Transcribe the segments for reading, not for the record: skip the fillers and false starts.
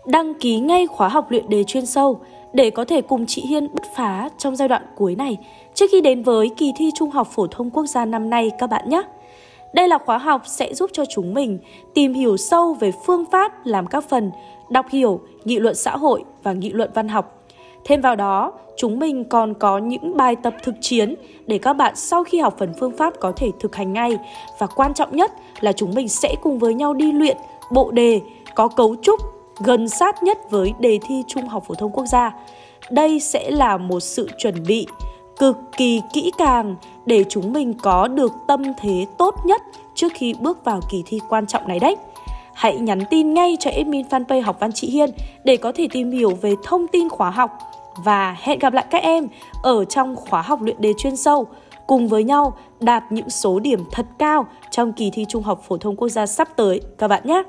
đăng ký ngay khóa học luyện đề chuyên sâu để có thể cùng chị Hiên bứt phá trong giai đoạn cuối này trước khi đến với kỳ thi Trung học Phổ thông Quốc gia năm nay các bạn nhé. Đây là khóa học sẽ giúp cho chúng mình tìm hiểu sâu về phương pháp làm các phần đọc hiểu, nghị luận xã hội và nghị luận văn học. Thêm vào đó, chúng mình còn có những bài tập thực chiến để các bạn sau khi học phần phương pháp có thể thực hành ngay. Và quan trọng nhất là chúng mình sẽ cùng với nhau đi luyện bộ đề có cấu trúc gần sát nhất với đề thi Trung học Phổ thông Quốc gia. Đây sẽ là một sự chuẩn bị cực kỳ kỹ càng để chúng mình có được tâm thế tốt nhất trước khi bước vào kỳ thi quan trọng này đấy. Hãy nhắn tin ngay cho admin fanpage Học Văn Chị Hiên để có thể tìm hiểu về thông tin khóa học. Và hẹn gặp lại các em ở trong khóa học luyện đề chuyên sâu, cùng với nhau đạt những số điểm thật cao trong kỳ thi Trung học Phổ thông Quốc gia sắp tới các bạn nhé.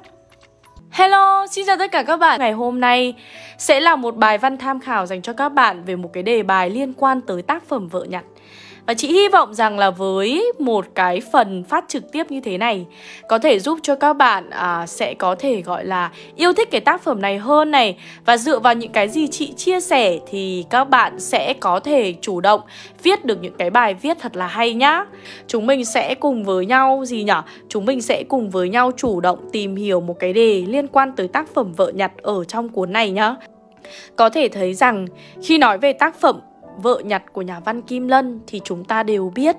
Hello, xin chào tất cả các bạn. Ngày hôm nay sẽ là một bài văn tham khảo dành cho các bạn về một cái đề bài liên quan tới tác phẩm Vợ Nhặt. Và chị hy vọng rằng là với một cái phần phát trực tiếp như thế này có thể giúp cho các bạn sẽ có thể gọi là yêu thích cái tác phẩm này hơn này. Và dựa vào những cái gì chị chia sẻ thì các bạn sẽ có thể chủ động viết được những cái bài viết thật là hay nhá. Chúng mình sẽ cùng với nhau Chúng mình sẽ cùng với nhau chủ động tìm hiểu một cái đề liên quan tới tác phẩm Vợ Nhặt ở trong cuốn này nhá. Có thể thấy rằng khi nói về tác phẩm Vợ Nhặt của nhà văn Kim Lân thì chúng ta đều biết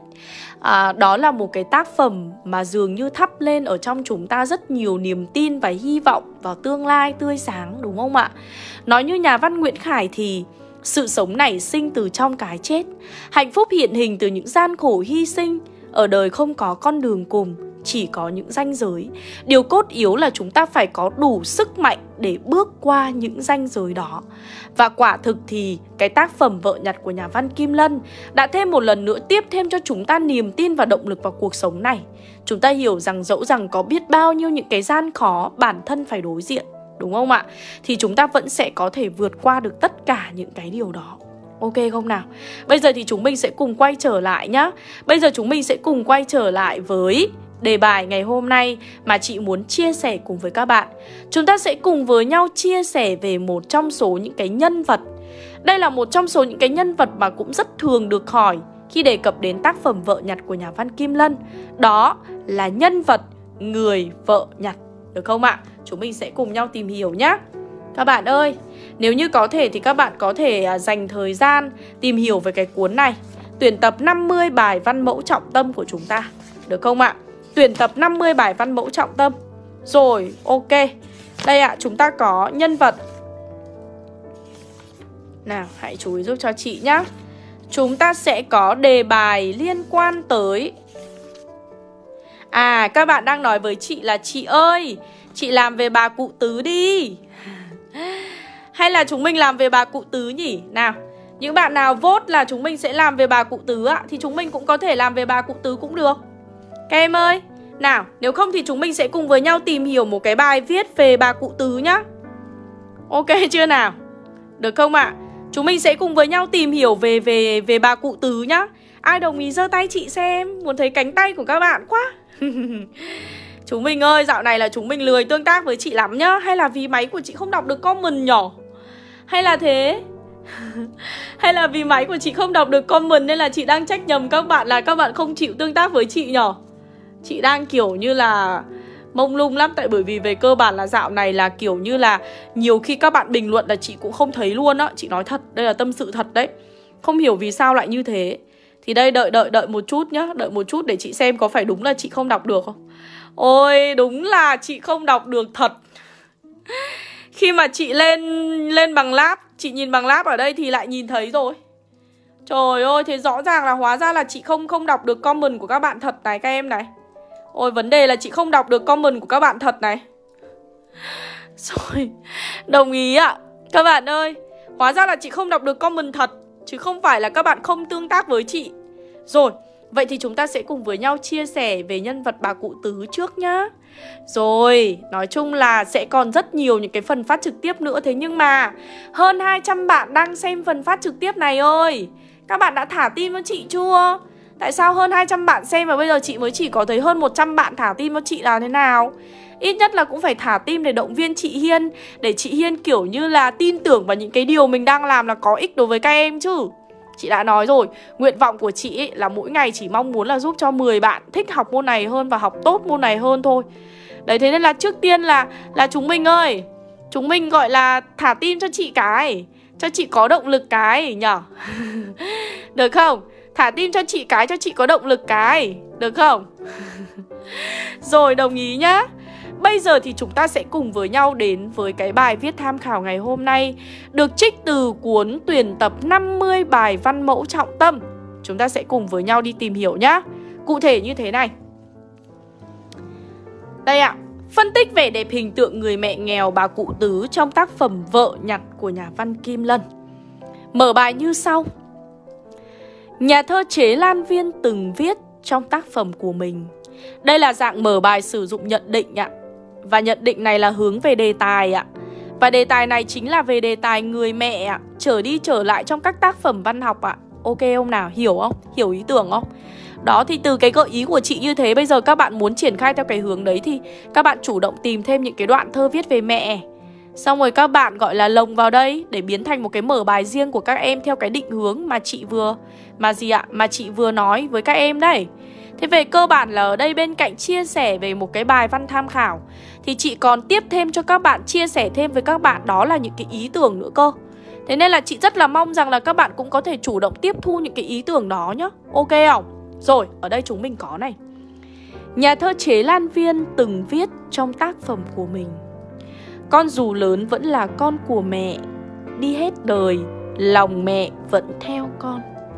đó là một cái tác phẩm mà dường như thắp lên ở trong chúng ta rất nhiều niềm tin và hy vọng vào tương lai tươi sáng, đúng không ạ? Nói như nhà văn Nguyễn Khải thì sự sống nảy sinh từ trong cái chết, hạnh phúc hiện hình từ những gian khổ hy sinh. Ở đời không có con đường cùng, chỉ có những ranh giới. Điều cốt yếu là chúng ta phải có đủ sức mạnh để bước qua những ranh giới đó. Và quả thực thì cái tác phẩm Vợ Nhặt của nhà văn Kim Lân đã thêm một lần nữa tiếp thêm cho chúng ta niềm tin và động lực vào cuộc sống này. Chúng ta hiểu rằng dẫu rằng có biết bao nhiêu những cái gian khó bản thân phải đối diện, đúng không ạ? Thì chúng ta vẫn sẽ có thể vượt qua được tất cả những cái điều đó. Ok không nào? Bây giờ thì chúng mình sẽ cùng quay trở lại nhá. Bây giờ chúng mình sẽ cùng quay trở lại với đề bài ngày hôm nay mà chị muốn chia sẻ cùng với các bạn. Chúng ta sẽ cùng với nhau chia sẻ về một trong số những cái nhân vật. Đây là một trong số những cái nhân vật mà cũng rất thường được hỏi khi đề cập đến tác phẩm Vợ Nhặt của nhà văn Kim Lân. Đó là nhân vật người vợ nhặt, được không ạ? Chúng mình sẽ cùng nhau tìm hiểu nhé. Các bạn ơi, nếu như có thể thì các bạn có thể dành thời gian tìm hiểu về cái cuốn này. Tuyển tập 50 bài văn mẫu trọng tâm của chúng ta, được không ạ? Tuyển tập 50 bài văn mẫu trọng tâm. Rồi, ok. Đây ạ, chúng ta có nhân vật. Nào, hãy chú ý giúp cho chị nhá. Chúng ta sẽ có đề bài liên quan tới các bạn đang nói với chị là chị ơi, chị làm về bà Cụ Tứ đi. Hay là chúng mình làm về bà Cụ Tứ nhỉ? Nào, những bạn nào vote là chúng mình sẽ làm về bà Cụ Tứ ạ, thì chúng mình cũng có thể làm về bà Cụ Tứ cũng được. Các em ơi, nào, nếu không thì chúng mình sẽ cùng với nhau tìm hiểu một cái bài viết về bà Cụ Tứ nhá. Ok chưa nào? Được không ạ? Chúng mình sẽ cùng với nhau tìm hiểu về bà Cụ Tứ nhá. Ai đồng ý giơ tay chị xem, muốn thấy cánh tay của các bạn quá. Chúng mình ơi, dạo này là chúng mình lười tương tác với chị lắm nhá. Hay là vì máy của chị không đọc được comment nhở? Hay là thế? Hay là vì máy của chị không đọc được comment nên là chị đang trách nhầm các bạn là các bạn không chịu tương tác với chị nhở? Chị đang kiểu như là mông lung lắm. Tại bởi vì về cơ bản là dạo này là kiểu như là nhiều khi các bạn bình luận là chị cũng không thấy luôn á. Chị nói thật, đây là tâm sự thật đấy. Không hiểu vì sao lại như thế. Thì đây đợi một chút nhá. Đợi một chút để chị xem có phải đúng là chị không đọc được không. Ôi đúng là chị không đọc được thật. Khi mà chị lên bằng lab, chị nhìn bằng lab ở đây thì lại nhìn thấy rồi. Trời ơi, thế rõ ràng là hóa ra là chị không đọc được comment của các bạn thật này các em này. Ôi vấn đề là chị không đọc được comment của các bạn thật này. Rồi, đồng ý ạ. Các bạn ơi, hóa ra là chị không đọc được comment thật, chứ không phải là các bạn không tương tác với chị. Rồi, vậy thì chúng ta sẽ cùng với nhau chia sẻ về nhân vật bà Cụ Tứ trước nhá. Rồi, nói chung là sẽ còn rất nhiều những cái phần phát trực tiếp nữa. Thế nhưng mà hơn 200 bạn đang xem phần phát trực tiếp này ơi. Các bạn đã thả tim cho chị chưa? Tại sao hơn 200 bạn xem và bây giờ chị mới chỉ có thấy hơn 100 bạn thả tim cho chị là thế nào? Ít nhất là cũng phải thả tim để động viên chị Hiên, để chị Hiên kiểu như là tin tưởng vào những cái điều mình đang làm là có ích đối với các em chứ. Chị đã nói rồi, nguyện vọng của chị ấy là mỗi ngày chỉ mong muốn là giúp cho 10 bạn thích học môn này hơn và học tốt môn này hơn thôi. Đấy, thế nên là trước tiên là chúng mình ơi, chúng mình gọi là thả tim cho chị cái, cho chị có động lực cái nhở. Được không? Thả tim cho chị cái, cho chị có động lực cái, được không? Rồi, đồng ý nhá. Bây giờ thì chúng ta sẽ cùng với nhau đến với cái bài viết tham khảo ngày hôm nay, được trích từ cuốn tuyển tập 50 bài văn mẫu trọng tâm. Chúng ta sẽ cùng với nhau đi tìm hiểu nhá. Cụ thể như thế này. Đây ạ, phân tích vẻ đẹp hình tượng người mẹ nghèo bà Cụ Tứ trong tác phẩm Vợ Nhặt của nhà văn Kim Lân. Mở bài như sau. Nhà thơ Chế Lan Viên từng viết trong tác phẩm của mình. Đây là dạng mở bài sử dụng nhận định ạ. Và nhận định này là hướng về đề tài ạ. Và đề tài này chính là về đề tài người mẹ ạ, trở đi trở lại trong các tác phẩm văn học ạ. Ok không nào? Hiểu không? Hiểu ý tưởng không? Đó, thì từ cái gợi ý của chị như thế, bây giờ các bạn muốn triển khai theo cái hướng đấy thì các bạn chủ động tìm thêm những cái đoạn thơ viết về mẹ, xong rồi các bạn gọi là lồng vào đây để biến thành một cái mở bài riêng của các em theo cái định hướng mà chị vừa mà chị vừa nói với các em đây. Thế về cơ bản là ở đây bên cạnh chia sẻ về một cái bài văn tham khảo thì chị còn tiếp thêm cho các bạn, chia sẻ thêm với các bạn đó là những cái ý tưởng nữa cơ. Thế nên là chị rất là mong rằng là các bạn cũng có thể chủ động tiếp thu những cái ý tưởng đó nhá. Ok không? Rồi, ở đây chúng mình có này. Nhà thơ Chế Lan Viên từng viết trong tác phẩm của mình. Con dù lớn vẫn là con của mẹ, đi hết đời, lòng mẹ vẫn theo con.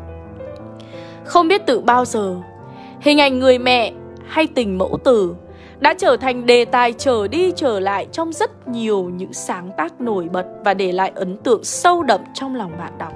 Không biết từ bao giờ, hình ảnh người mẹ hay tình mẫu tử đã trở thành đề tài trở đi trở lại trong rất nhiều những sáng tác nổi bật và để lại ấn tượng sâu đậm trong lòng bạn đọc.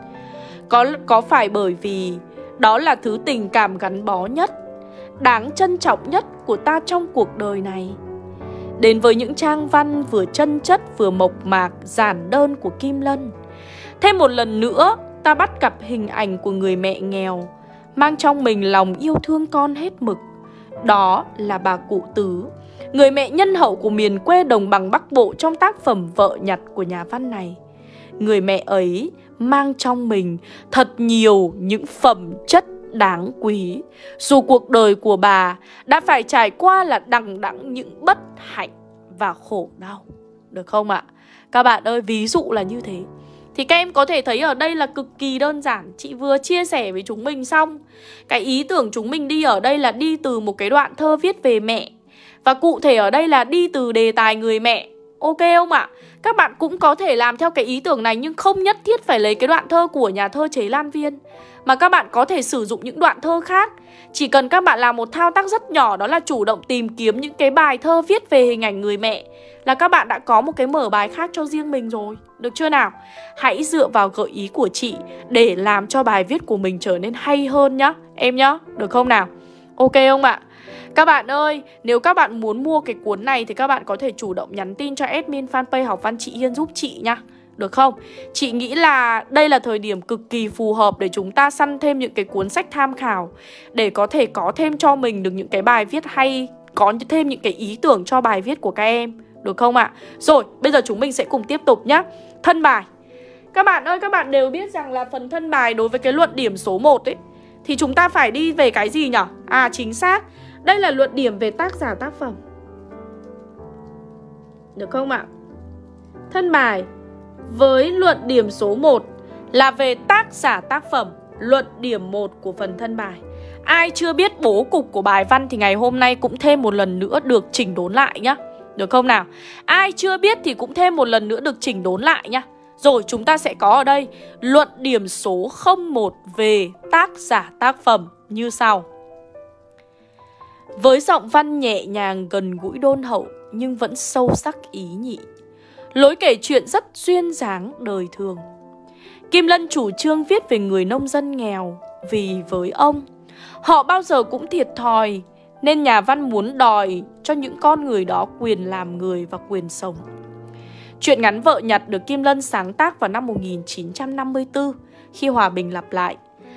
Có phải bởi vì đó là thứ tình cảm gắn bó nhất, đáng trân trọng nhất của ta trong cuộc đời này? Đến với những trang văn vừa chân chất vừa mộc mạc, giản đơn của Kim Lân, thêm một lần nữa ta bắt gặp hình ảnh của người mẹ nghèo, mang trong mình lòng yêu thương con hết mực. Đó là bà Cụ Tứ, người mẹ nhân hậu của miền quê đồng bằng Bắc Bộ trong tác phẩm Vợ Nhặt của nhà văn này. Người mẹ ấy mang trong mình thật nhiều những phẩm chất đáng quý, dù cuộc đời của bà đã phải trải qua là đằng đẵng những bất hạnh và khổ đau. Được không ạ? Các bạn ơi, ví dụ là như thế. Thì các em có thể thấy ở đây là cực kỳ đơn giản. Chị vừa chia sẻ với chúng mình xong. Cái ý tưởng chúng mình đi ở đây là đi từ một cái đoạn thơ viết về mẹ. Và cụ thể ở đây là đi từ đề tài người mẹ. Ok không ạ? Các bạn cũng có thể làm theo cái ý tưởng này, nhưng không nhất thiết phải lấy cái đoạn thơ của nhà thơ Chế Lan Viên, mà các bạn có thể sử dụng những đoạn thơ khác. Chỉ cần các bạn làm một thao tác rất nhỏ, đó là chủ động tìm kiếm những cái bài thơ viết về hình ảnh người mẹ, là các bạn đã có một cái mở bài khác cho riêng mình rồi. Được chưa nào? Hãy dựa vào gợi ý của chị để làm cho bài viết của mình trở nên hay hơn nhá, em nhá. Được không nào? Ok không ạ? Các bạn ơi, nếu các bạn muốn mua cái cuốn này thì các bạn có thể chủ động nhắn tin cho admin fanpage Học Văn Chị Hiên giúp chị nha. Được không? Chị nghĩ là đây là thời điểm cực kỳ phù hợp để chúng ta săn thêm những cái cuốn sách tham khảo, để có thể có thêm cho mình được những cái bài viết hay, có thêm những cái ý tưởng cho bài viết của các em. Được không ạ? Rồi, bây giờ chúng mình sẽ cùng tiếp tục nhá. Thân bài. Các bạn ơi, các bạn đều biết rằng là phần thân bài đối với cái luận điểm số 1 ấy, thì chúng ta phải đi về cái gì nhỉ? À, chính xác. Đây là luận điểm về tác giả tác phẩm. Được không ạ? Thân bài với luận điểm số 1 là về tác giả tác phẩm. Luận điểm 1 của phần thân bài. Ai chưa biết bố cục của bài văn thì ngày hôm nay cũng thêm một lần nữa được chỉnh đốn lại nhá. Được không nào? Ai chưa biết thì cũng thêm một lần nữa được chỉnh đốn lại nhá. Rồi, chúng ta sẽ có ở đây luận điểm số 01 về tác giả tác phẩm như sau. Với giọng văn nhẹ nhàng gần gũi đôn hậu nhưng vẫn sâu sắc ý nhị, lối kể chuyện rất duyên dáng đời thường, Kim Lân chủ trương viết về người nông dân nghèo, vì với ông, họ bao giờ cũng thiệt thòi, nên nhà văn muốn đòi cho những con người đó quyền làm người và quyền sống. Truyện ngắn Vợ Nhặt được Kim Lân sáng tác vào năm 1954 khi hòa bình lặp lại.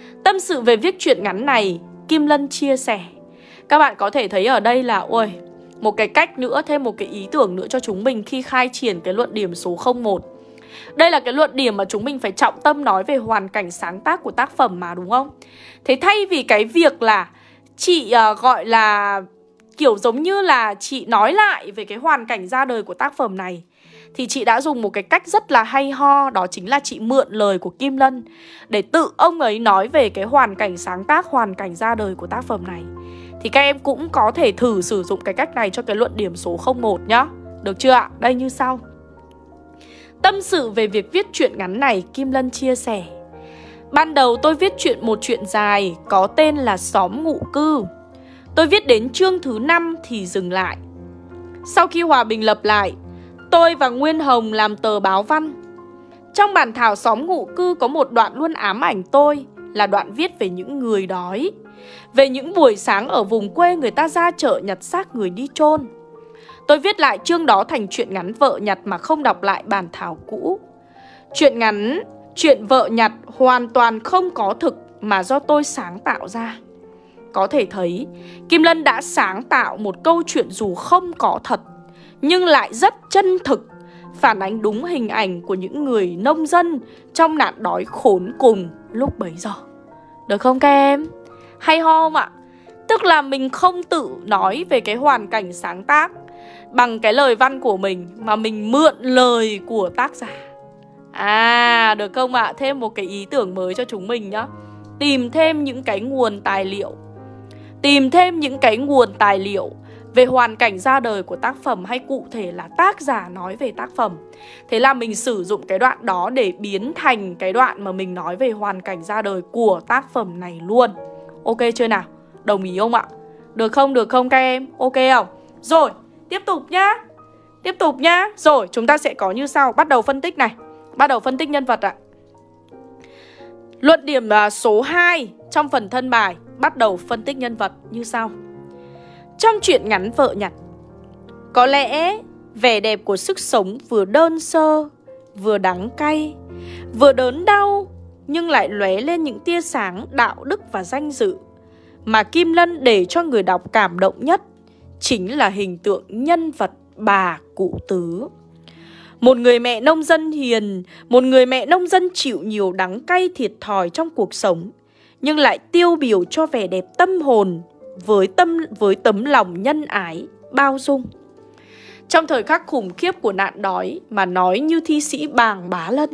Tâm sự về viết truyện ngắn này, Kim Lân chia sẻ. Các bạn có thể thấy ở đây là một cái cách nữa, thêm một cái ý tưởng nữa cho chúng mình khi khai triển cái luận điểm số 01. Đây là cái luận điểm mà chúng mình phải trọng tâm nói về hoàn cảnh sáng tác của tác phẩm mà, đúng không? Thế thay vì cái việc là chị gọi là kiểu giống như là chị nói lại về cái hoàn cảnh ra đời của tác phẩm này, thì chị đã dùng một cái cách rất là hay ho. Đó chính là chị mượn lời của Kim Lân để tự ông ấy nói về cái hoàn cảnh sáng tác, hoàn cảnh ra đời của tác phẩm này. Thì các em cũng có thể thử sử dụng cái cách này cho cái luận điểm số 01 nhá. Được chưa ạ? Đây như sau. Tâm sự về việc viết truyện ngắn này, Kim Lân chia sẻ. Ban đầu tôi viết một chuyện dài có tên là Xóm Ngụ Cư. Tôi viết đến chương thứ 5 thì dừng lại. Sau khi hòa bình lập lại, tôi và Nguyên Hồng làm tờ báo văn. Trong bản thảo Xóm Ngụ Cư có một đoạn luôn ám ảnh tôi, là đoạn viết về những người đói, về những buổi sáng ở vùng quê người ta ra chợ nhặt xác người đi chôn. Tôi viết lại chương đó thành truyện ngắn vợ nhặt mà không đọc lại bản thảo cũ. Truyện ngắn, chuyện vợ nhặt hoàn toàn không có thực mà do tôi sáng tạo ra. Có thể thấy, Kim Lân đã sáng tạo một câu chuyện dù không có thật, nhưng lại rất chân thực, phản ánh đúng hình ảnh của những người nông dân trong nạn đói khốn cùng lúc bấy giờ. Được không các em? Hay ho không ạ? Tức là mình không tự nói về cái hoàn cảnh sáng tác bằng cái lời văn của mình, mà mình mượn lời của tác giả. Được không ạ? Thêm một cái ý tưởng mới cho chúng mình nhá. Tìm thêm những cái nguồn tài liệu, về hoàn cảnh ra đời của tác phẩm, hay cụ thể là tác giả nói về tác phẩm. Thế là mình sử dụng cái đoạn đó để biến thành cái đoạn mà mình nói về hoàn cảnh ra đời của tác phẩm này luôn. Ok chưa nào? Đồng ý không ạ? Được không các em? Ok không? Rồi, tiếp tục nhá. Rồi, chúng ta sẽ có như sau. Bắt đầu phân tích này. Bắt đầu phân tích nhân vật ạ. Luận điểm số 2 trong phần thân bài, bắt đầu phân tích nhân vật như sau. Trong truyện ngắn vợ nhặt, có lẽ vẻ đẹp của sức sống vừa đơn sơ, vừa đắng cay, vừa đớn đau, nhưng lại lóe lên những tia sáng đạo đức và danh dự mà Kim Lân để cho người đọc cảm động nhất chính là hình tượng nhân vật bà Cụ Tứ. Một người mẹ nông dân hiền, một người mẹ nông dân chịu nhiều đắng cay thiệt thòi trong cuộc sống, nhưng lại tiêu biểu cho vẻ đẹp tâm hồn với tấm lòng nhân ái, bao dung. Trong thời khắc khủng khiếp của nạn đói mà nói như thi sĩ Bàng Bá Lân.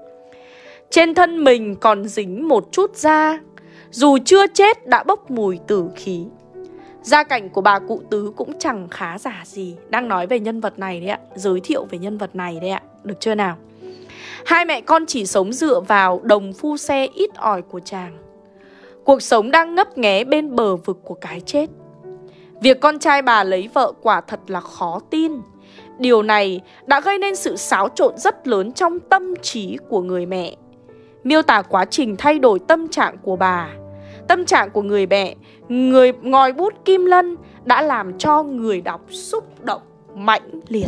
Trên thân mình còn dính một chút da, dù chưa chết đã bốc mùi tử khí. Gia cảnh của bà Cụ Tứ cũng chẳng khá giả gì. Đang nói về nhân vật này đấy ạ, giới thiệu về nhân vật này đấy ạ. Được chưa nào? Hai mẹ con chỉ sống dựa vào đồng phu xe ít ỏi của chàng. Cuộc sống đang ngấp nghé bên bờ vực của cái chết. Việc con trai bà lấy vợ quả thật là khó tin. Điều này đã gây nên sự xáo trộn rất lớn trong tâm trí của người mẹ. Miêu tả quá trình thay đổi tâm trạng của bà, tâm trạng của người mẹ, người ngòi bút Kim Lân đã làm cho người đọc xúc động mãnh liệt.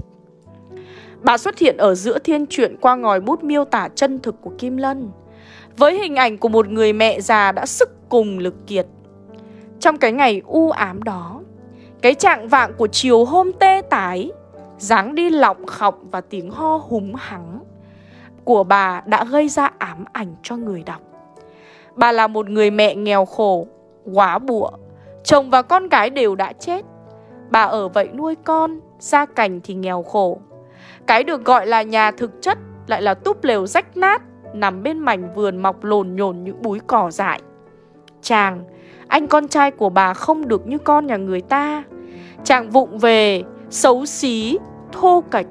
Bà xuất hiện ở giữa thiên truyện qua ngòi bút miêu tả chân thực của Kim Lân, với hình ảnh của một người mẹ già đã sức cùng lực kiệt. Trong cái ngày u ám đó, cái trạng vạng của chiều hôm tê tái, dáng đi lọng khọc và tiếng ho húng hắng của bà đã gây ra ám ảnh cho người đọc. Bà là một người mẹ nghèo khổ, góa bụa, chồng và con cái đều đã chết. Bà ở vậy nuôi con, gia cảnh thì nghèo khổ. Cái được gọi là nhà thực chất lại là túp lều rách nát, nằm bên mảnh vườn mọc lồn nhồn những búi cỏ dại. Chàng, anh con trai của bà không được như con nhà người ta. Chàng vụng về, xấu xí, thô kệch.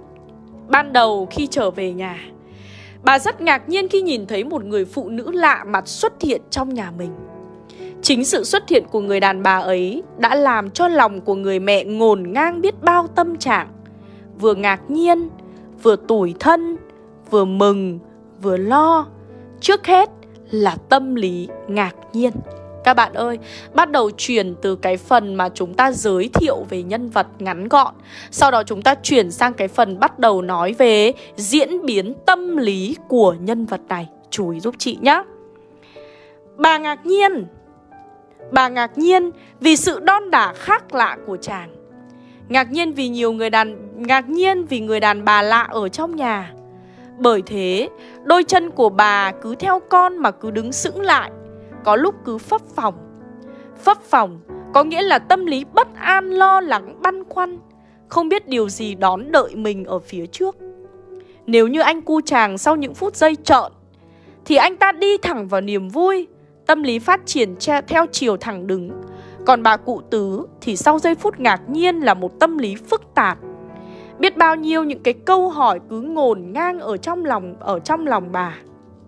Ban đầu khi trở về nhà, bà rất ngạc nhiên khi nhìn thấy một người phụ nữ lạ mặt xuất hiện trong nhà mình. Chính sự xuất hiện của người đàn bà ấy đã làm cho lòng của người mẹ ngổn ngang biết bao tâm trạng. Vừa ngạc nhiên, vừa tủi thân, vừa mừng, vừa lo. Trước hết là tâm lý ngạc nhiên. Các bạn ơi, bắt đầu chuyển từ cái phần mà chúng ta giới thiệu về nhân vật ngắn gọn, sau đó chúng ta chuyển sang cái phần bắt đầu nói về diễn biến tâm lý của nhân vật này. Chú ý giúp chị nhé. Bà ngạc nhiên. Bà ngạc nhiên vì sự đon đả khác lạ của chàng. Ngạc nhiên vì người đàn bà lạ ở trong nhà. Bởi thế, đôi chân của bà cứ theo con mà cứ đứng sững lại, có lúc cứ phấp phồng. Phấp phồng có nghĩa là tâm lý bất an, lo lắng, băn khoăn, không biết điều gì đón đợi mình ở phía trước. Nếu như anh cu chàng sau những phút giây trợn, thì anh ta đi thẳng vào niềm vui, tâm lý phát triển theo chiều thẳng đứng. Còn bà cụ Tứ thì sau giây phút ngạc nhiên là một tâm lý phức tạp. Biết bao nhiêu những cái câu hỏi cứ ngổn ngang ở trong lòng bà.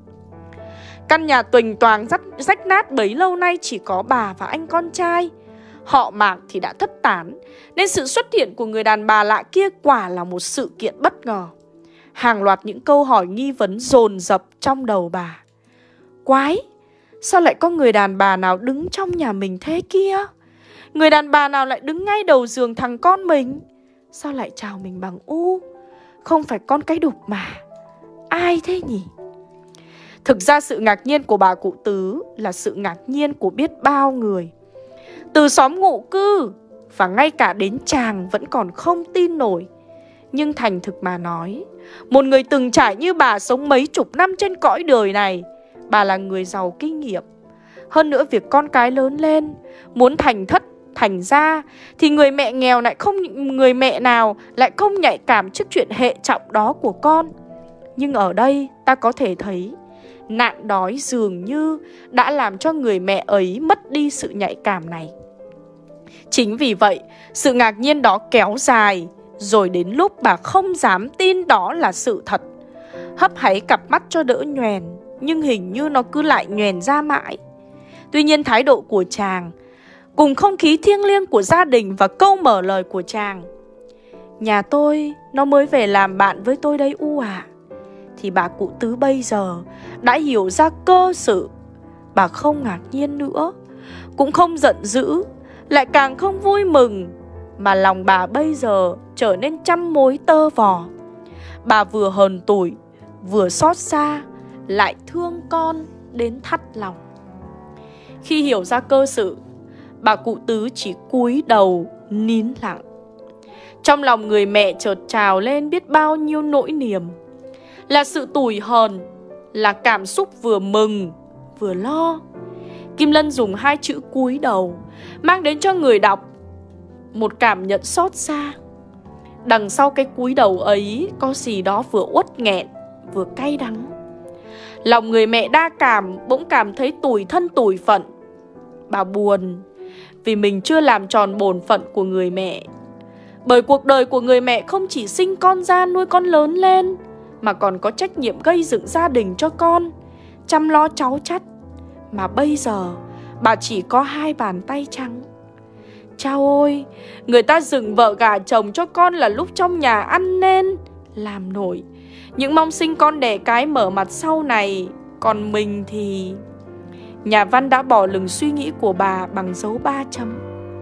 Căn nhà tuềnh toàng rách nát bấy lâu nay chỉ có bà và anh con trai. Họ Mạc thì đã thất tán, nên sự xuất hiện của người đàn bà lạ kia quả là một sự kiện bất ngờ. Hàng loạt những câu hỏi nghi vấn dồn dập trong đầu bà. Quái, sao lại có người đàn bà nào đứng trong nhà mình thế kia? Người đàn bà nào lại đứng ngay đầu giường thằng con mình? Sao lại chào mình bằng u? Không phải con cái đục mà. Ai thế nhỉ? Thực ra sự ngạc nhiên của bà cụ Tứ là sự ngạc nhiên của biết bao người. Từ xóm ngụ cư và ngay cả đến chàng vẫn còn không tin nổi. Nhưng thành thực mà nói, một người từng trải như bà sống mấy chục năm trên cõi đời này, bà là người giàu kinh nghiệm. Hơn nữa việc con cái lớn lên, muốn thành thất, thành ra thì người mẹ nào lại không nhạy cảm trước chuyện hệ trọng đó của con. Nhưng ở đây ta có thể thấy nạn đói dường như đã làm cho người mẹ ấy mất đi sự nhạy cảm này. Chính vì vậy, sự ngạc nhiên đó kéo dài, rồi đến lúc bà không dám tin đó là sự thật. Hấp háy cặp mắt cho đỡ nhoèn, nhưng hình như nó cứ lại nhoèn ra mãi. Tuy nhiên thái độ của chàng, cùng không khí thiêng liêng của gia đình và câu mở lời của chàng: nhà tôi, nó mới về làm bạn với tôi đây u ạ. Thì bà cụ Tứ bây giờ đã hiểu ra cơ sự. Bà không ngạc nhiên nữa, cũng không giận dữ, lại càng không vui mừng, mà lòng bà bây giờ trở nên trăm mối tơ vò. Bà vừa hờn tủi, vừa xót xa, lại thương con đến thắt lòng. Khi hiểu ra cơ sự, bà cụ Tứ chỉ cúi đầu nín lặng. Trong lòng người mẹ chợt trào lên biết bao nhiêu nỗi niềm. Là sự tủi hờn, là cảm xúc vừa mừng vừa lo. Kim Lân dùng hai chữ cúi đầu mang đến cho người đọc một cảm nhận xót xa. Đằng sau cái cúi đầu ấy có gì đó vừa uất nghẹn vừa cay đắng. Lòng người mẹ đa cảm bỗng cảm thấy tủi thân tủi phận. Bà buồn vì mình chưa làm tròn bổn phận của người mẹ. Bởi cuộc đời của người mẹ không chỉ sinh con ra nuôi con lớn lên, mà còn có trách nhiệm gây dựng gia đình cho con, chăm lo cháu chắt. Mà bây giờ bà chỉ có hai bàn tay trắng. Chao ôi, người ta dựng vợ gả chồng cho con là lúc trong nhà ăn nên làm nổi những mong sinh con đẻ cái mở mặt sau này. Còn mình thì... Nhà văn đã bỏ lửng suy nghĩ của bà bằng dấu 3 chấm.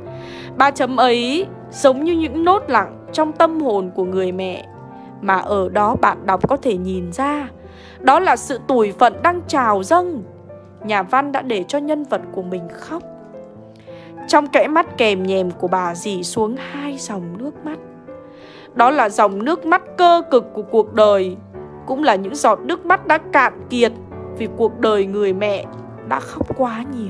3 chấm ấy giống như những nốt lặng trong tâm hồn của người mẹ, mà ở đó bạn đọc có thể nhìn ra đó là sự tủi phận đang trào dâng. Nhà văn đã để cho nhân vật của mình khóc. Trong kẽ mắt kèm nhèm của bà rỉ xuống hai dòng nước mắt. Đó là dòng nước mắt cơ cực của cuộc đời, cũng là những giọt nước mắt đã cạn kiệt vì cuộc đời người mẹ đã khóc quá nhiều.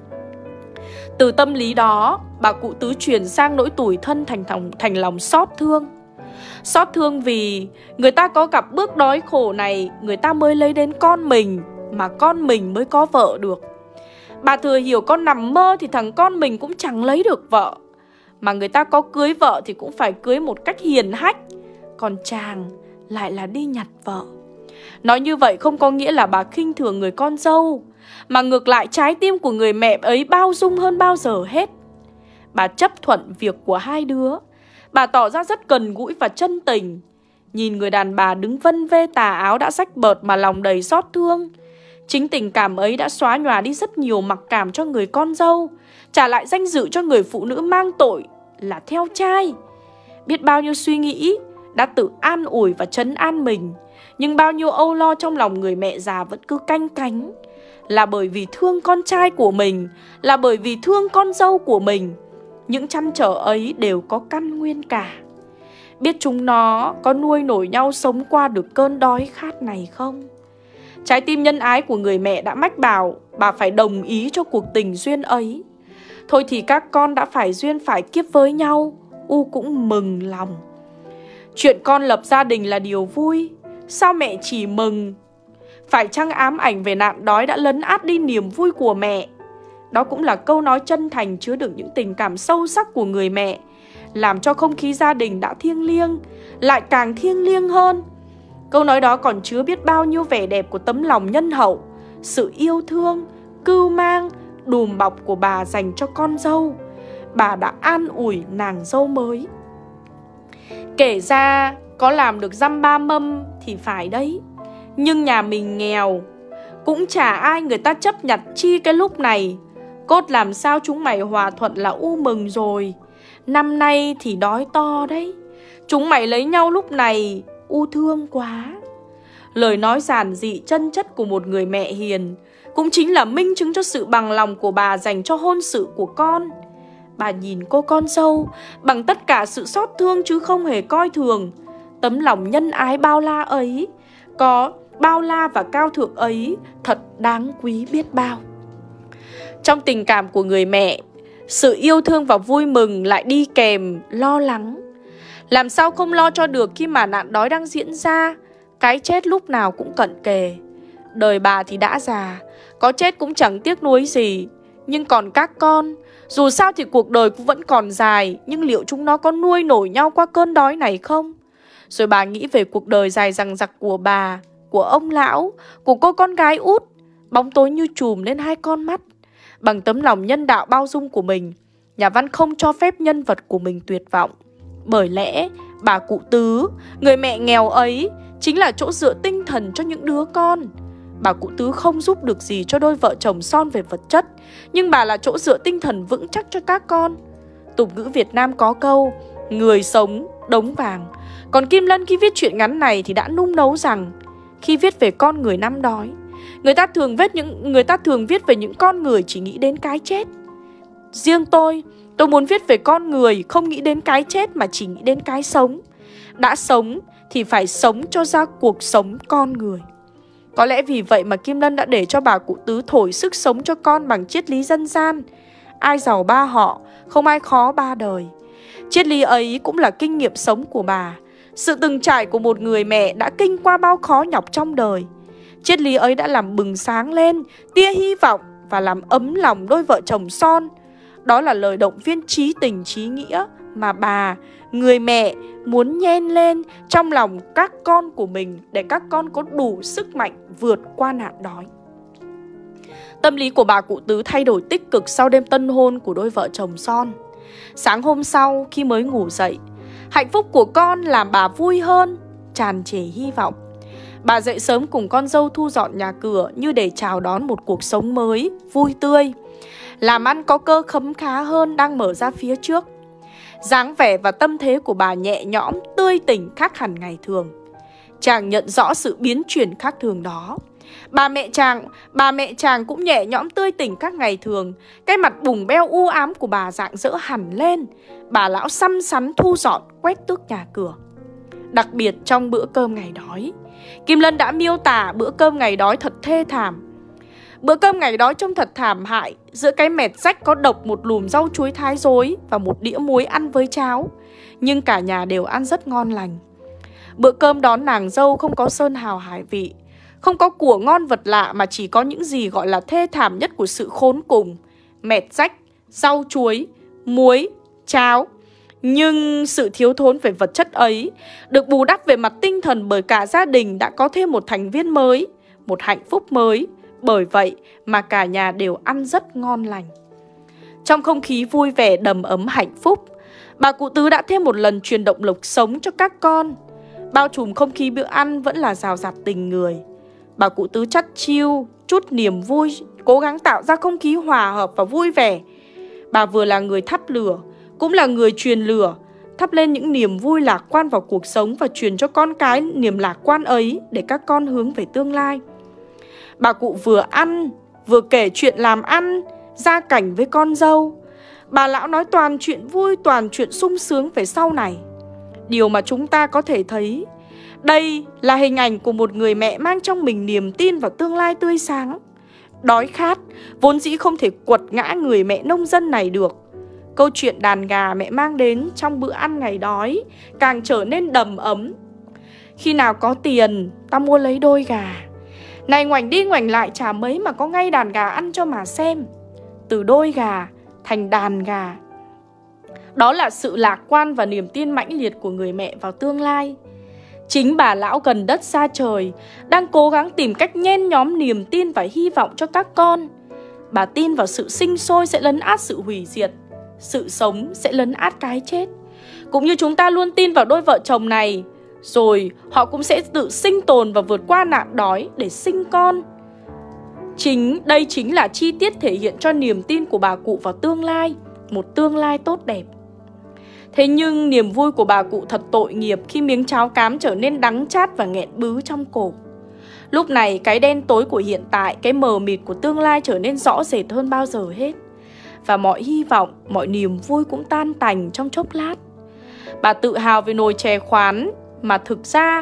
Từ tâm lý đó, bà cụ Tứ chuyển sang nỗi tủi thân thành lòng xót thương. Xót thương vì người ta có gặp bước đói khổ này, người ta mới lấy đến con mình, mà con mình mới có vợ được. Bà thừa hiểu con nằm mơ thì thằng con mình cũng chẳng lấy được vợ, mà người ta có cưới vợ thì cũng phải cưới một cách hiền hách, còn chàng lại là đi nhặt vợ. Nói như vậy không có nghĩa là bà khinh thường người con dâu, mà ngược lại trái tim của người mẹ ấy bao dung hơn bao giờ hết. Bà chấp thuận việc của hai đứa. Bà tỏ ra rất gần gũi và chân tình. Nhìn người đàn bà đứng vân vê tà áo đã rách bợt mà lòng đầy xót thương. Chính tình cảm ấy đã xóa nhòa đi rất nhiều mặc cảm cho người con dâu, trả lại danh dự cho người phụ nữ mang tội là theo trai. Biết bao nhiêu suy nghĩ đã tự an ủi và trấn an mình, nhưng bao nhiêu âu lo trong lòng người mẹ già vẫn cứ canh cánh, là bởi vì thương con trai của mình, là bởi vì thương con dâu của mình. Những trăn trở ấy đều có căn nguyên cả. Biết chúng nó có nuôi nổi nhau sống qua được cơn đói khát này không? Trái tim nhân ái của người mẹ đã mách bảo bà phải đồng ý cho cuộc tình duyên ấy. Thôi thì các con đã phải duyên phải kiếp với nhau, U cũng mừng lòng. Chuyện con lập gia đình là điều vui, sao mẹ chỉ mừng? Phải chăng ám ảnh về nạn đói đã lấn át đi niềm vui của mẹ? Đó cũng là câu nói chân thành chứa đựng những tình cảm sâu sắc của người mẹ, làm cho không khí gia đình đã thiêng liêng lại càng thiêng liêng hơn. Câu nói đó còn chứa biết bao nhiêu vẻ đẹp của tấm lòng nhân hậu, sự yêu thương, cưu mang, đùm bọc của bà dành cho con dâu. Bà đã an ủi nàng dâu mới. Kể ra có làm được dăm ba mâm thì phải đấy, nhưng nhà mình nghèo, cũng chả ai người ta chấp nhặt chi cái lúc này. Cốt làm sao chúng mày hòa thuận là U mừng rồi. Năm nay thì đói to đấy. Chúng mày lấy nhau lúc này, U thương quá. Lời nói giản dị chân chất của một người mẹ hiền cũng chính là minh chứng cho sự bằng lòng của bà dành cho hôn sự của con. Bà nhìn cô con dâu bằng tất cả sự xót thương chứ không hề coi thường. Tấm lòng nhân ái bao la ấy, có bao la và cao thượng ấy, thật đáng quý biết bao. Trong tình cảm của người mẹ, sự yêu thương và vui mừng lại đi kèm lo lắng. Làm sao không lo cho được khi mà nạn đói đang diễn ra, cái chết lúc nào cũng cận kề. Đời bà thì đã già, có chết cũng chẳng tiếc nuối gì. Nhưng còn các con, dù sao thì cuộc đời cũng vẫn còn dài, nhưng liệu chúng nó có nuôi nổi nhau qua cơn đói này không? Rồi bà nghĩ về cuộc đời dài dằng dặc của bà, của ông lão, của cô con gái út. Bóng tối như trùm lên hai con mắt. Bằng tấm lòng nhân đạo bao dung của mình, nhà văn không cho phép nhân vật của mình tuyệt vọng. Bởi lẽ bà cụ Tứ, người mẹ nghèo ấy, chính là chỗ dựa tinh thần cho những đứa con. Bà cụ Tứ không giúp được gì cho đôi vợ chồng son về vật chất, nhưng bà là chỗ dựa tinh thần vững chắc cho các con. Tục ngữ Việt Nam có câu người sống đống vàng. Còn Kim Lân khi viết truyện ngắn này thì đã nung nấu rằng khi viết về con người năm đói, người ta thường viết về những con người chỉ nghĩ đến cái chết. Riêng tôi muốn viết về con người không nghĩ đến cái chết mà chỉ nghĩ đến cái sống. Đã sống thì phải sống cho ra cuộc sống con người. Có lẽ vì vậy mà Kim Lân đã để cho bà cụ Tứ thổi sức sống cho con bằng triết lý dân gian. Ai giàu ba họ, không ai khó ba đời. Triết lý ấy cũng là kinh nghiệm sống của bà, sự từng trải của một người mẹ đã kinh qua bao khó nhọc trong đời. Triết lý ấy đã làm bừng sáng lên tia hy vọng và làm ấm lòng đôi vợ chồng son. Đó là lời động viên chí tình chí nghĩa mà bà, người mẹ, muốn nhen lên trong lòng các con của mình để các con có đủ sức mạnh vượt qua nạn đói. Tâm lý của bà cụ Tứ thay đổi tích cực sau đêm tân hôn của đôi vợ chồng son. Sáng hôm sau khi mới ngủ dậy, hạnh phúc của con làm bà vui hơn, tràn trề hy vọng. Bà dậy sớm cùng con dâu thu dọn nhà cửa như để chào đón một cuộc sống mới, vui tươi. Làm ăn có cơ khấm khá hơn đang mở ra phía trước. Dáng vẻ và tâm thế của bà nhẹ nhõm, tươi tỉnh khác hẳn ngày thường. Chàng nhận rõ sự biến chuyển khác thường đó. Bà mẹ chàng cũng nhẹ nhõm tươi tỉnh các ngày thường. Cái mặt bùng beo u ám của bà rạng rỡ hẳn lên. Bà lão săm sắn thu dọn, quét tước nhà cửa. Đặc biệt trong bữa cơm ngày đói, Kim Lân đã miêu tả bữa cơm ngày đói thật thê thảm. Bữa cơm ngày đói trông thật thảm hại. Giữa cái mẹt rách có độc một lùm rau chuối thái rối và một đĩa muối ăn với cháo. Nhưng cả nhà đều ăn rất ngon lành. Bữa cơm đón nàng dâu không có sơn hào hải vị, không có của ngon vật lạ, mà chỉ có những gì gọi là thê thảm nhất của sự khốn cùng: mẹt rách, rau chuối, muối, cháo. Nhưng sự thiếu thốn về vật chất ấy được bù đắp về mặt tinh thần bởi cả gia đình đã có thêm một thành viên mới, một hạnh phúc mới. Bởi vậy mà cả nhà đều ăn rất ngon lành. Trong không khí vui vẻ đầm ấm hạnh phúc, bà cụ Tứ đã thêm một lần truyền động lực sống cho các con. Bao trùm không khí bữa ăn vẫn là rào rạt tình người. Bà cụ Tứ chắt chiu, chút niềm vui, cố gắng tạo ra không khí hòa hợp và vui vẻ. Bà vừa là người thắp lửa, cũng là người truyền lửa, thắp lên những niềm vui lạc quan vào cuộc sống và truyền cho con cái niềm lạc quan ấy để các con hướng về tương lai. Bà cụ vừa ăn, vừa kể chuyện làm ăn, gia cảnh với con dâu. Bà lão nói toàn chuyện vui, toàn chuyện sung sướng về sau này. Điều mà chúng ta có thể thấy, đây là hình ảnh của một người mẹ mang trong mình niềm tin vào tương lai tươi sáng. Đói khát vốn dĩ không thể quật ngã người mẹ nông dân này được. Câu chuyện đàn gà mẹ mang đến trong bữa ăn ngày đói càng trở nên đầm ấm. Khi nào có tiền, ta mua lấy đôi gà. Này ngoảnh đi ngoảnh lại chả mấy mà có ngay đàn gà ăn cho mà xem. Từ đôi gà thành đàn gà. Đó là sự lạc quan và niềm tin mãnh liệt của người mẹ vào tương lai. Chính bà lão gần đất xa trời đang cố gắng tìm cách nhen nhóm niềm tin và hy vọng cho các con. Bà tin vào sự sinh sôi sẽ lấn át sự hủy diệt, sự sống sẽ lấn át cái chết. Cũng như chúng ta luôn tin vào đôi vợ chồng này, rồi họ cũng sẽ tự sinh tồn và vượt qua nạn đói để sinh con. Đây chính là chi tiết thể hiện cho niềm tin của bà cụ vào tương lai, một tương lai tốt đẹp. Thế nhưng niềm vui của bà cụ thật tội nghiệp khi miếng cháo cám trở nên đắng chát và nghẹn bứ trong cổ. Lúc này cái đen tối của hiện tại, cái mờ mịt của tương lai trở nên rõ rệt hơn bao giờ hết. Và mọi hy vọng, mọi niềm vui cũng tan tành trong chốc lát. Bà tự hào về nồi chè khoán mà thật ra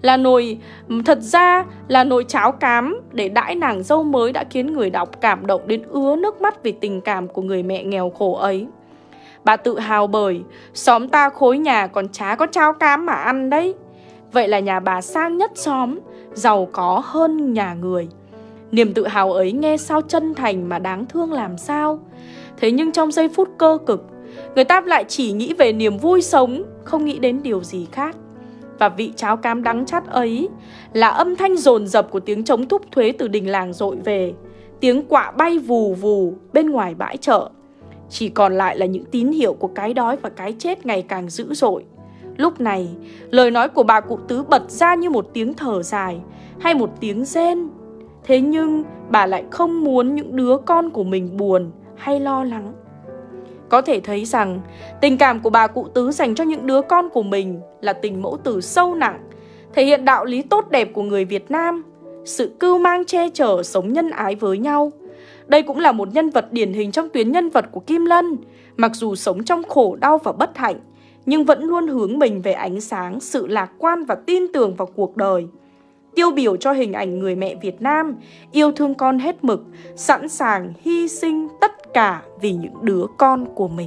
là nồi cháo cám để đãi nàng dâu mới đã khiến người đọc cảm động đến ứa nước mắt vì tình cảm của người mẹ nghèo khổ ấy. Bà tự hào bởi xóm ta khối nhà còn chả có cháo cám mà ăn đấy. Vậy là nhà bà sang nhất xóm, giàu có hơn nhà người. Niềm tự hào ấy nghe sao chân thành mà đáng thương làm sao. Thế nhưng trong giây phút cơ cực, người ta lại chỉ nghĩ về niềm vui sống, không nghĩ đến điều gì khác. Và vị cháo cám đắng chát ấy là âm thanh dồn dập của tiếng trống thúc thuế từ đình làng dội về, tiếng quạ bay vù vù bên ngoài bãi chợ. Chỉ còn lại là những tín hiệu của cái đói và cái chết ngày càng dữ dội. Lúc này, lời nói của bà cụ Tứ bật ra như một tiếng thở dài hay một tiếng rên. Thế nhưng bà lại không muốn những đứa con của mình buồn hay lo lắng. Có thể thấy rằng tình cảm của bà cụ Tứ dành cho những đứa con của mình là tình mẫu tử sâu nặng, thể hiện đạo lý tốt đẹp của người Việt Nam, sự cưu mang che chở, sống nhân ái với nhau. Đây cũng là một nhân vật điển hình trong tuyến nhân vật của Kim Lân. Mặc dù sống trong khổ đau và bất hạnh, nhưng vẫn luôn hướng mình về ánh sáng, sự lạc quan và tin tưởng vào cuộc đời. Tiêu biểu cho hình ảnh người mẹ Việt Nam yêu thương con hết mực, sẵn sàng hy sinh tất cả vì những đứa con của mình.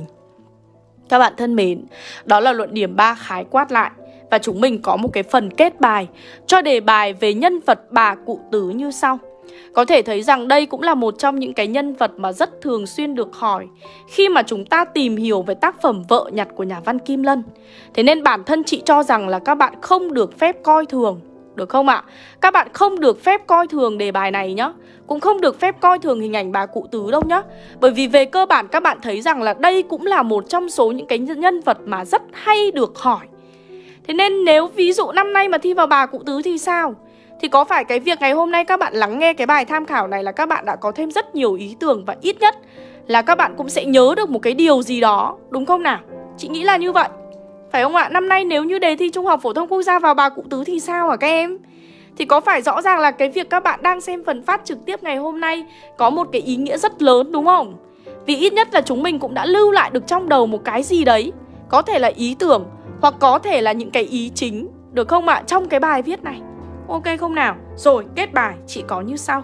Các bạn thân mến, đó là luận điểm 3 khái quát lại. Và chúng mình có một cái phần kết bài cho đề bài về nhân vật bà cụ Tứ như sau. Có thể thấy rằng đây cũng là một trong những cái nhân vật mà rất thường xuyên được hỏi khi mà chúng ta tìm hiểu về tác phẩm Vợ Nhặt của nhà văn Kim Lân. Thế nên bản thân chị cho rằng là các bạn không được phép coi thường, được không ạ? Các bạn không được phép coi thường đề bài này nhá. Cũng không được phép coi thường hình ảnh bà cụ Tứ đâu nhá. Bởi vì về cơ bản các bạn thấy rằng là đây cũng là một trong số những cái nhân vật mà rất hay được hỏi. Thế nên nếu ví dụ năm nay mà thi vào bà cụ Tứ thì sao? Thì có phải cái việc ngày hôm nay các bạn lắng nghe cái bài tham khảo này là các bạn đã có thêm rất nhiều ý tưởng, và ít nhất là các bạn cũng sẽ nhớ được một cái điều gì đó, đúng không nào? Chị nghĩ là như vậy, phải không ạ? Năm nay nếu như đề thi Trung học Phổ thông Quốc gia vào bà cụ Tứ thì sao hả các em? Thì có phải rõ ràng là cái việc các bạn đang xem phần phát trực tiếp ngày hôm nay có một cái ý nghĩa rất lớn, đúng không? Vì ít nhất là chúng mình cũng đã lưu lại được trong đầu một cái gì đấy, có thể là ý tưởng hoặc có thể là những cái ý chính, được không ạ? Trong cái bài viết này. Ok không nào? Rồi, kết bài chị có như sau.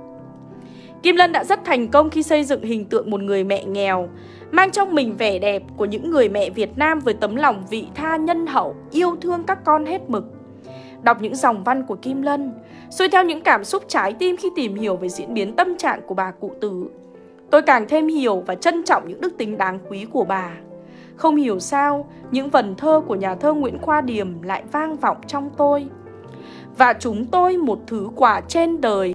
Kim Lân đã rất thành công khi xây dựng hình tượng một người mẹ nghèo, mang trong mình vẻ đẹp của những người mẹ Việt Nam với tấm lòng vị tha nhân hậu, yêu thương các con hết mực. Đọc những dòng văn của Kim Lân, xuôi theo những cảm xúc trái tim khi tìm hiểu về diễn biến tâm trạng của bà cụ Tứ, tôi càng thêm hiểu và trân trọng những đức tính đáng quý của bà. Không hiểu sao, những vần thơ của nhà thơ Nguyễn Khoa Điềm lại vang vọng trong tôi. Và chúng tôi một thứ quà trên đời.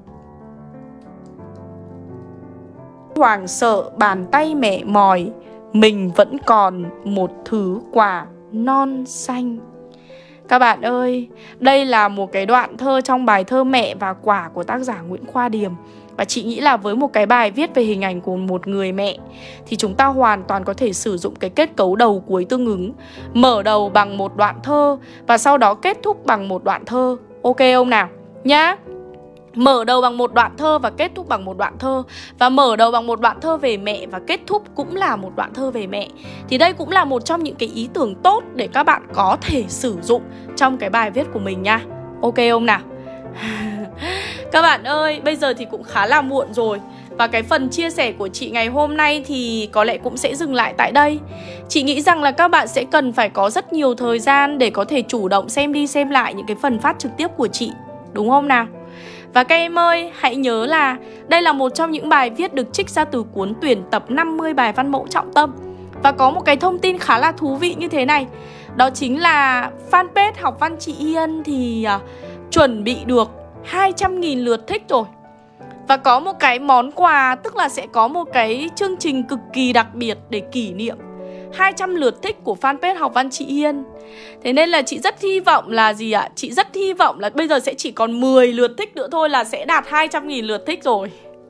Hoảng sợ bàn tay mẹ mỏi, mình vẫn còn một thứ quà non xanh. Các bạn ơi, đây là một cái đoạn thơ trong bài thơ Mẹ và Quả của tác giả Nguyễn Khoa Điềm. Và chị nghĩ là với một cái bài viết về hình ảnh của một người mẹ thì chúng ta hoàn toàn có thể sử dụng cái kết cấu đầu cuối tương ứng. Mở đầu bằng một đoạn thơ và sau đó kết thúc bằng một đoạn thơ. Ok không nào? Nhá. Mở đầu bằng một đoạn thơ và kết thúc bằng một đoạn thơ. Và mở đầu bằng một đoạn thơ về mẹ và kết thúc cũng là một đoạn thơ về mẹ. Thì đây cũng là một trong những cái ý tưởng tốt để các bạn có thể sử dụng trong cái bài viết của mình nha. Ok không nào? Các bạn ơi, bây giờ thì cũng khá là muộn rồi. Và cái phần chia sẻ của chị ngày hôm nay thì có lẽ cũng sẽ dừng lại tại đây. Chị nghĩ rằng là các bạn sẽ cần phải có rất nhiều thời gian để có thể chủ động xem đi xem lại những cái phần phát trực tiếp của chị, đúng không nào? Và các em ơi, hãy nhớ là đây là một trong những bài viết được trích ra từ cuốn tuyển tập 50 bài văn mẫu trọng tâm. Và có một cái thông tin khá là thú vị như thế này. Đó chính là fanpage Học Văn chị Hiên thì chuẩn bị được 200.000 lượt thích rồi. Và có một cái món quà, tức là sẽ có một cái chương trình cực kỳ đặc biệt để kỷ niệm 200 lượt thích của fanpage Học Văn chị Hiên. Thế nên là chị rất hy vọng là gì ạ? Chị rất hy vọng là bây giờ sẽ chỉ còn 10 lượt thích nữa thôi là sẽ đạt 200.000 lượt thích rồi.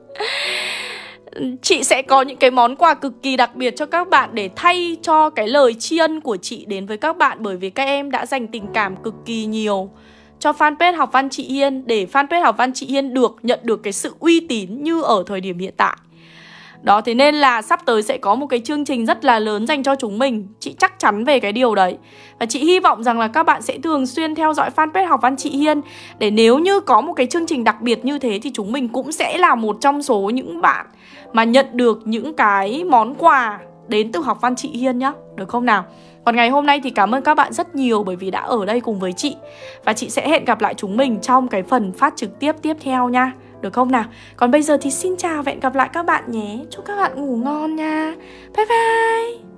Chị sẽ có những cái món quà cực kỳ đặc biệt cho các bạn để thay cho cái lời tri ân của chị đến với các bạn. Bởi vì các em đã dành tình cảm cực kỳ nhiều cho fanpage Học Văn chị Hiên, để fanpage Học Văn chị Hiên nhận được cái sự uy tín như ở thời điểm hiện tại. Đó, thế nên là sắp tới sẽ có một cái chương trình rất là lớn dành cho chúng mình. Chị chắc chắn về cái điều đấy. Và chị hy vọng rằng là các bạn sẽ thường xuyên theo dõi fanpage Học Văn chị Hiên, để nếu như có một cái chương trình đặc biệt như thế thì chúng mình cũng sẽ là một trong số những bạn mà nhận được những cái món quà đến từ Học Văn chị Hiên nhá. Được không nào? Còn ngày hôm nay thì cảm ơn các bạn rất nhiều bởi vì đã ở đây cùng với chị. Và chị sẽ hẹn gặp lại chúng mình trong cái phần phát trực tiếp tiếp theo nha. Được không nào? Còn bây giờ thì xin chào và hẹn gặp lại các bạn nhé. Chúc các bạn ngủ ngon nha. Bye bye.